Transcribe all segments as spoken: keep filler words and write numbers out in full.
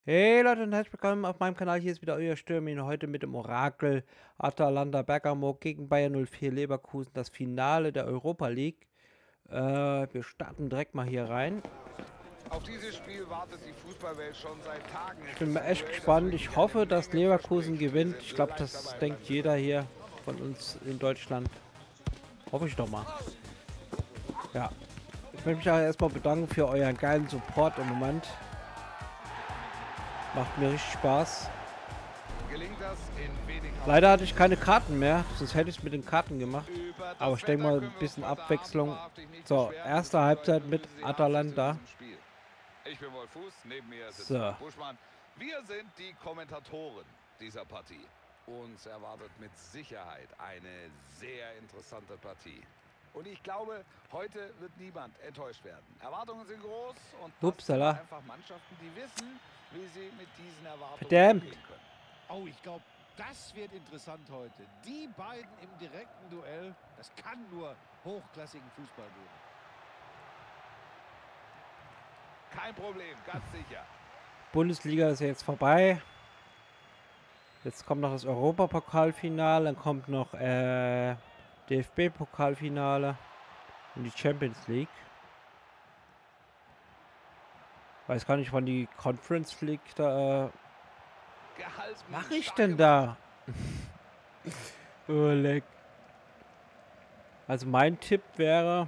Hey Leute und herzlich willkommen auf meinem Kanal. Hier ist wieder euer Stürmin. Heute mit dem Orakel Atalanta Bergamo gegen Bayer null vier Leverkusen. Das Finale der Europa League. Äh, wir starten direkt mal hier rein. Auf dieses Spiel wartet die Fußballwelt schon seit Tagen. Ich Es bin ist mal ein echt Duell, das gespannt. wirklich Ich eine hoffe, dass Menge Leverkusen verspricht. Wir gewinnt. sind Ich glaube, live das dabei beim denkt Spiel. jeder hier von uns in Deutschland. Hoffe ich doch mal. Ja. Ich möchte mich auch erstmal bedanken für euren geilen Support im Moment. Macht mir richtig Spaß. Gelingt das in wenigen Leider hatte ich keine Karten mehr, sonst hätte ich es mit den Karten gemacht. Über Aber das ich denke Wetter mal, ein können wir uns bisschen heute Abend Abwechslung. wahrhaftig nicht So, beschweren. erste Es gibt Halbzeit eine mit gewisse Seelenarzt zu Atalanta. diesem Spiel. Ich bin Wolf Fuß, neben mir sitzt So. Frank Buschmann. Wir sind die Kommentatoren dieser Partie. Uns erwartet mit Sicherheit eine sehr interessante Partie. Und ich glaube, heute wird niemand enttäuscht werden. Erwartungen sind groß und das Upsala. sind einfach Mannschaften, die wissen, wie sie mit diesen Erwartungen Verdammt. umgehen können. Oh, ich glaube, das wird interessant heute. Die beiden im direkten Duell, das kann nur hochklassigen Fußball geben. Kein Problem, ganz sicher. Bundesliga ist ja jetzt vorbei. Jetzt kommt noch das Europapokalfinale, dann kommt noch äh, D F B-Pokalfinale und die Champions League. Weiß gar nicht, wann die Conference League da. Äh, Gehalten, was mache ich stark denn gemacht. da? Oh, leck. Also mein Tipp wäre.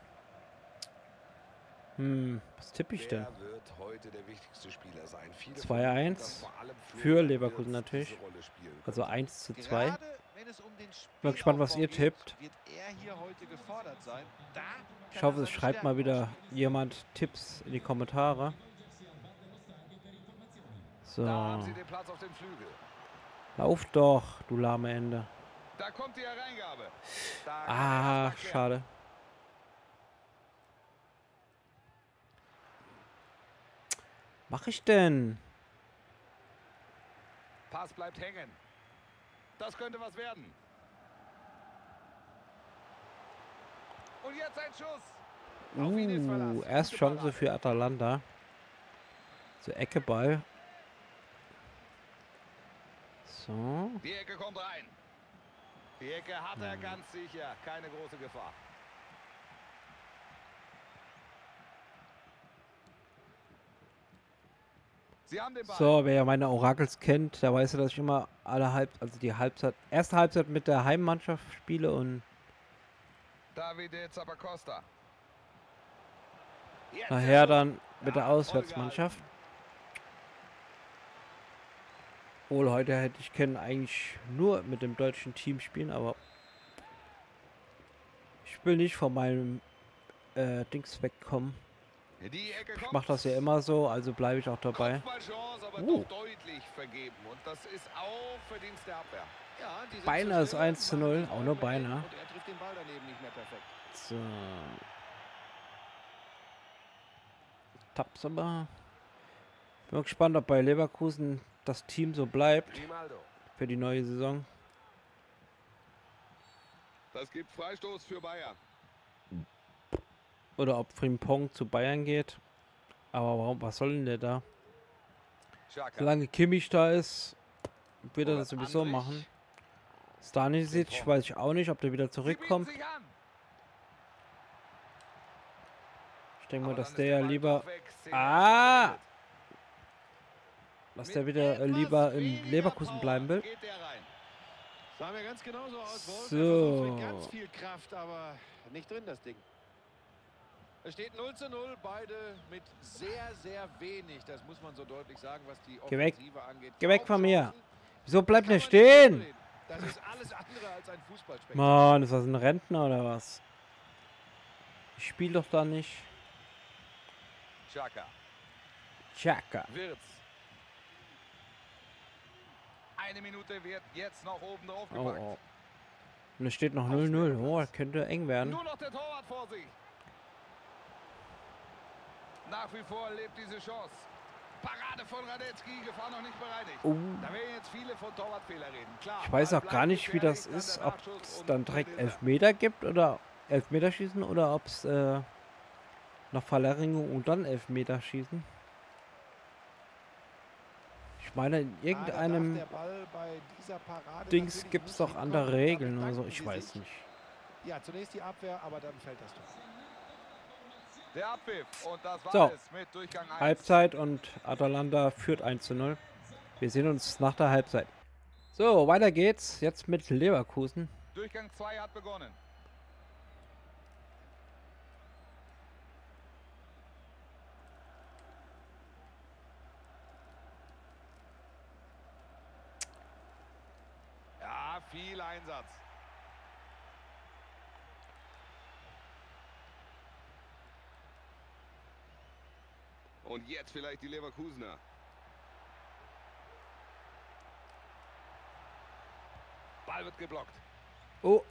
Hm, was tippe ich denn? Wer wird heute der wichtigste Spieler sein? Viele zwei vermuten, dass eins vor allem für Florian Leverkusen Wirtz natürlich. diese Rolle spielen Also könnte. eins zu zwei. Gerade wenn es um den Bin gespannt, was ihr Spielaufbau tippt. geht, wird er hier heute gefordert sein. Da Ich kann hoffe, er es seine schreibt mal Stärken wieder ausspielen. jemand Tipps in die Kommentare. So. Da haben sie den Platz auf dem Flügel. Lauf doch, du lahme Ende. Da kommt die Hereingabe. Da kann er Ah, erst mal klären. schade. Mach ich denn? Pass bleibt hängen. Das könnte was werden. Und jetzt ein Schuss. Auf ihn ist Verlass. Uh, Gute erst Chance Parade. für Atalanta. Zur Ecke Ball. So. Die Ecke kommt rein. Die Ecke hat er ganz sicher. Keine große Gefahr. Sie haben den Ball. So, wer ja meine Orakels kennt, der weiß ja, dass ich immer alle Halb, also die Halbzeit, erste Halbzeit mit der Heimmannschaft spiele und Davide Zappacosta. Jetzt nachher der Schuss. dann mit der Ja, Auswärtsmannschaft. Wohl, heute hätte ich können eigentlich nur mit dem deutschen Team spielen, aber ich will nicht von meinem äh, Dings wegkommen. Die Ecke Ich kommt. mache das ja immer so, also bleibe ich auch dabei. Kopfballchance, aber Uh. doch deutlich vergeben. Und das ist auch Verdienst der Abwehr. Ja, die sind Beinahe zu ist still, eins zu null, machen auch die nur Bäume weg beinahe. Und er trifft den Ball daneben nicht mehr perfekt. So. Taps aber. Bin mal gespannt, ob bei Leverkusen das Team so bleibt Grimaldo. für die neue Saison. Das gibt Freistoß für Bayern. Oder ob Frimpong zu Bayern geht. Aber warum, was soll denn der da? Xhaka. Solange Kimmich da ist, wird er Robert das sowieso Andrich. machen. Stanisic weiß ich auch nicht, ob der wieder Sie zurückkommt. bieten sich an. Ich denke mal, Aber dass dann der ist ja Ball lieber, doch weg. Szene Ah! beendet. dass Mit der wieder äh, etwas lieber in weniger Leverkusen Power bleiben will. geht der rein. Sah mir ganz genauso aus, Wolf. So. Er versucht mit ganz viel Kraft, aber nicht drin, das Ding. Es steht null zu null, beide mit sehr, sehr wenig. Das muss man so deutlich sagen, was die Geh weg. Offensive angeht. Geh weg von mir. Chancen, Wieso bleibt kann der man nicht stehen? überreden. Das ist alles andere als ein Fußballspektakel. Mann, ist das ein Rentner oder was? Ich spiele doch da nicht. Xhaka. Chaka. Wirtz. Eine Minute wird jetzt noch oben drauf Oh, gepackt. oh. Und es steht noch null null. Oh, das könnte eng werden. Nur noch der Torwart vor sich. Nach wie vor lebt diese Chance. Parade von Radetzky, Gefahr noch nicht bereinigt. Oh. Da werden jetzt viele von Torwartfehler reden. Klar, Ich weiß Ball auch gar bleibt nicht, wie das gefährlich, ist, dann der ob Nachschuss es und dann drin direkt ist er. Elfmeter gibt oder Elfmeterschießen oder ob es äh, nach Verlängerung und dann Elfmeterschießen. Ich meine, in irgendeinem Der Ball bei dieser Parade Dings natürlich gibt es nicht doch hinkommen. andere Damit Regeln oder so. danken Ich sie weiß sich. nicht. Ja, zunächst die Abwehr, aber dann fällt das Tor. Der Abpfiff. Und das war So. es mit Durchgang eins. Halbzeit und Atalanta führt eins zu null. Wir sehen uns nach der Halbzeit. So, weiter geht's. Jetzt mit Leverkusen. Durchgang zwei hat begonnen. Ja, viel Einsatz. Und jetzt vielleicht die Leverkusener. Ball wird geblockt. Oh,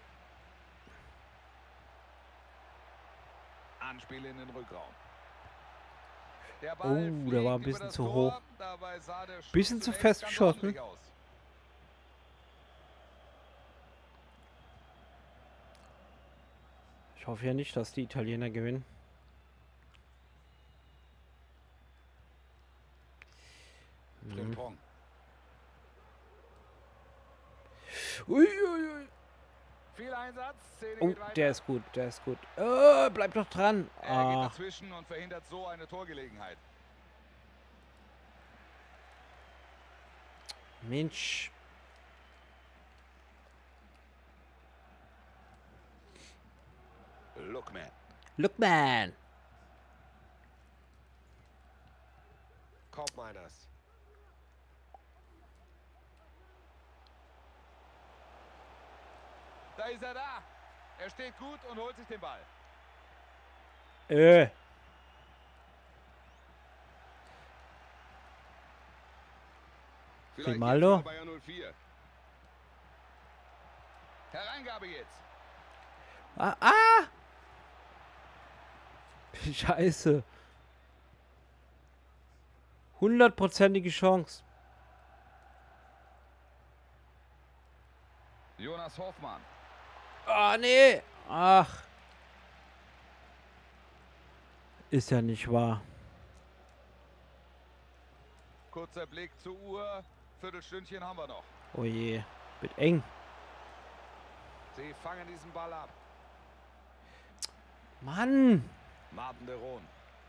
Anspiel in den Rückraum. Der Oh, der fliegt war ein über bisschen das zu Tor. hoch. Dabei sah der Schuss Bisschen zu zunächst fest ganz geschossen. ordentlich aus. ich hoffe ja nicht, dass die Italiener gewinnen. Frimpong. Ui, ui, ui. Viel Einsatz. Szene Oh, geht weiter. der ist gut, der ist gut. Oh, bleib doch dran. Er geht Ah, dazwischen und verhindert so eine Torgelegenheit. Mensch. Lookman. Lookman. Koopmeiners. Da ist er da. Er steht gut und holt sich den Ball. Äh. Vielleicht Grimaldo? jetzt mal Bayer null vier. Hereingabe jetzt. Ah, ah. Scheiße. Hundertprozentige Chance. Jonas Hoffmann. Ah, nee. Ach. Ist ja nicht wahr. Kurzer Blick zur Uhr. Viertelstündchen haben wir noch. Oh je. Wird eng. Sie fangen diesen Ball ab. Mann. Martin de Roon.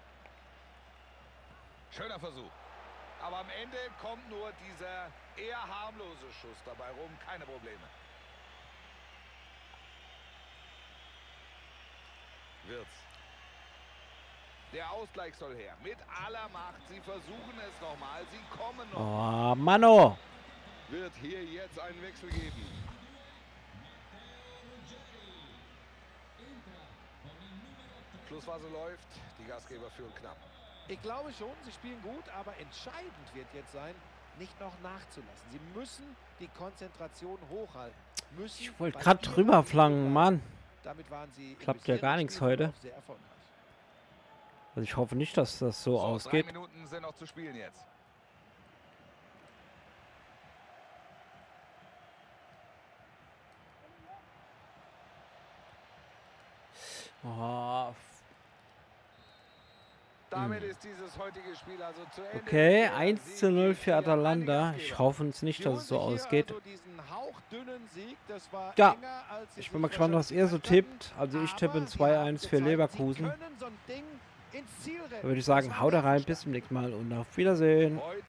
Schöner Versuch. Aber am Ende kommt nur dieser eher harmlose Schuss dabei rum. Keine Probleme. Wirtz. Der Ausgleich soll her. Mit aller Macht. Sie versuchen es nochmal. Sie kommen noch. Oh, Mano. Wird hier jetzt einen Wechsel geben. Schlussphase läuft. Die Gastgeber führen knapp. Ich glaube schon, sie spielen gut, aber entscheidend wird jetzt sein, nicht noch nachzulassen. Sie müssen die Konzentration hochhalten. Müssen Ich wollte bei gerade ihrer drüber Linie flangen, bleiben. Mann. Damit waren sie im Klappt ja gar bisherigen nichts Spielverlauf heute. sehr erfolgreich. Also ich hoffe nicht, dass das so So, ausgeht. Drei Minuten sind noch zu spielen jetzt. Oh, Damit ist dieses heutige Spiel also zu Ende. okay, Der eins Sieg zu null geht für hier an die Atalanta. Gastgeber. Ich hoffe uns nicht, Sie dass holen es so sich hier ausgeht. Also diesen hauchdünnen Sieg, das war Ja, enger, als sie ich sich bin mal gespannt, was ihr so wahrscheinlich tippt. Also ich aber tippe ein sie zwei haben eins für gezeigt, sie Leverkusen. können so ein Ding ins Ziel retten. Da würde ich sagen, Das war haut der rein, Verstand. bis zum nächsten Mal und auf Wiedersehen. Heute